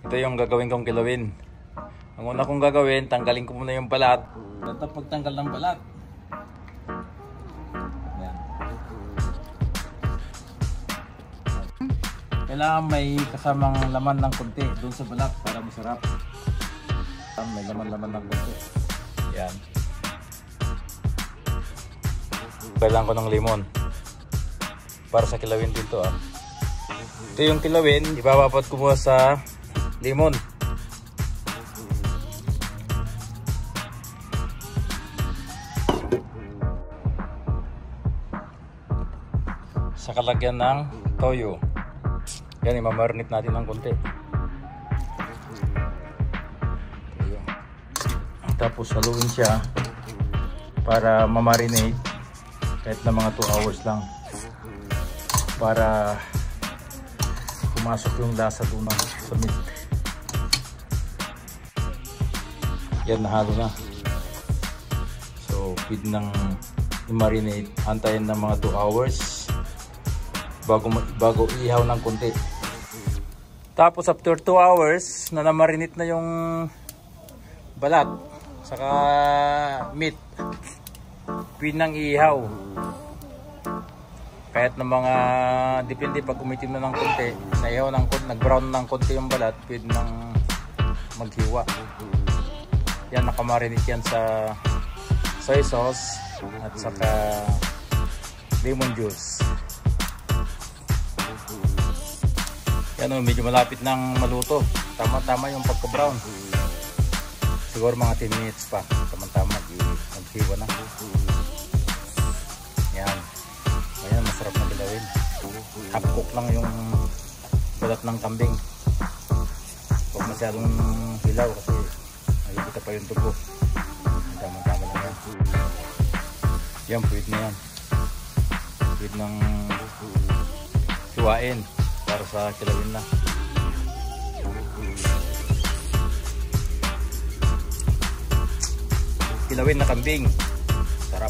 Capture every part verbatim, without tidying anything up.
Ito yung gagawin kong kilawin. Ang una kong gagawin, tanggalin ko muna yung balat. Ito pagtanggal ng balat. Yan. Kailangan may kasamang laman ng konti doon sa balat para masarap. May laman-laman ng konti. Yan. Kailangan ko ng limon para sa kilawin dito ah. Ito yung kilawin, ibababat ko muna sa limon. Sa kalagyan ng toyo. Yan, imamarinate natin ng konti. Tapos haluin siya para mamarinate kahit na mga two hours lang para pumasok yung lasa doon sa meat. Yan, nahalo na. So feed ng i-marinate, antayin ng mga two hours bago, bago ihaw ng konti. Tapos after two hours na na-marinate na yung balat saka meat, pwede nang ihaw. Kahit na mga depende pag umitim na ng konti, naihaw ng konti, nag-brown ng konti yung balat, pwede nang maghiwa. Yan, nakamarinate yan sa soy sauce at saka lemon juice. Yan o, medyo malapit ng maluto. Tama-tama yung pagka-brown. Siguro mga ten minutes pa. Tama-tama, maghiwa na. Yan. Ayan, masarap na kilawin. Half cook lang yung balat ng kambing. Huwag masyadong hilaw kasi nakikita pa yung dugo. Tama-tama lang yan. Yan, pwede na yan. Pwede nang hiwain para sa kilawin na. Kilawin na kambing. Sarap.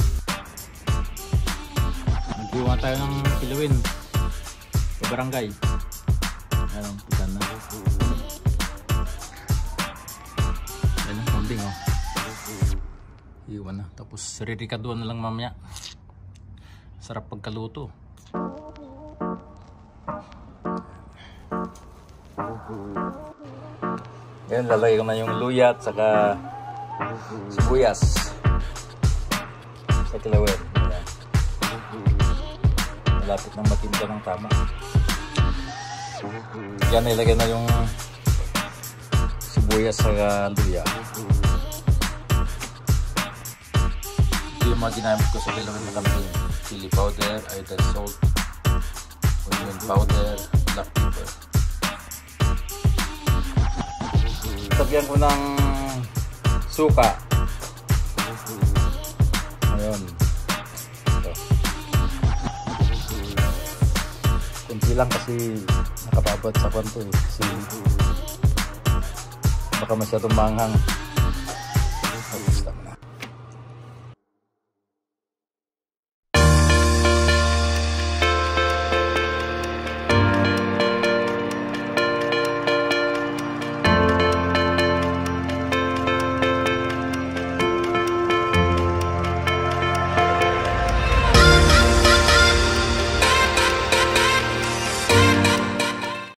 Naghiwa tayo ng kilawin sa barangay. Ayan, pitan na. Ayan ang kambing oh. Hiwa na. Tapos ririkaduan na lang mamaya. Sarap pagkaluto. Ayan, lalagay ko na yung luya at saka sibuyas sa kilawin. Malapit nang matinda ng tama. Yan, ilagay na yung sibuyas sa luya. Ito yung mga ginamit ko sa kilawin na kambing: chili powder, iodine salt, onion powder, black pepper. Tagyan ko ng suka. Ayun. Ito. Kunti lang kasi nakababad sa kwanto eh. Kasi baka masyadong manghang.